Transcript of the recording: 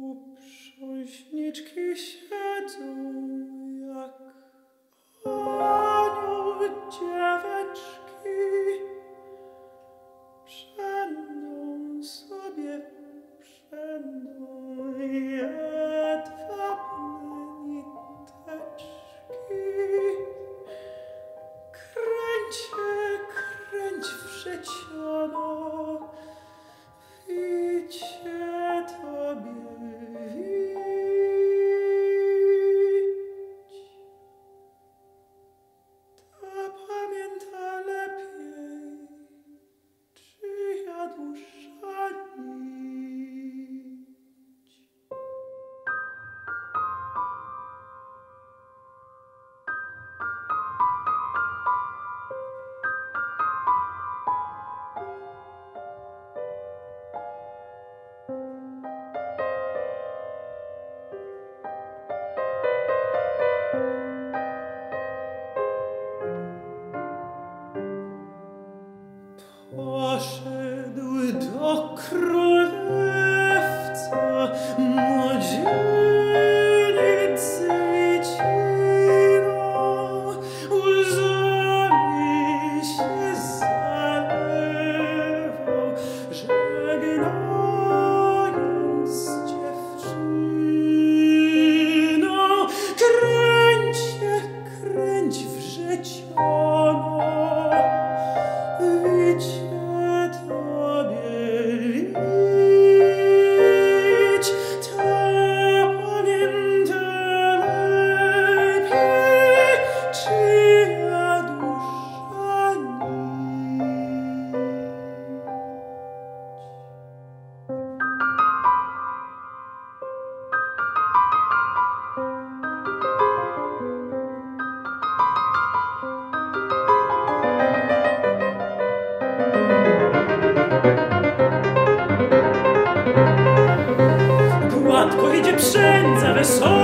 Uprząśniczki siedzą jak anioł dzieweczki, przędą sobie przędą jedwabne niteczki. Kręć wrzeciono, wicie tobie wić. Ta pamięta lepiej, czyja dusza nić. Poszedł do królewca młodzieniec z Wiciną, łzami się zalewał, żegnając dziewczyną. Kręć wrzeciono, wicie tobie wić. Ta pamięta lepiej, czyja dusza nić. Gładko idzie przędza wesoła,